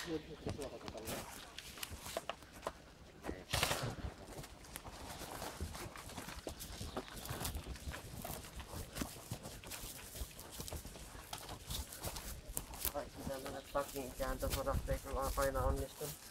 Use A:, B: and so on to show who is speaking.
A: Kaikki tämmöiset takin kääntösodat ei kyllä aina onnistunut.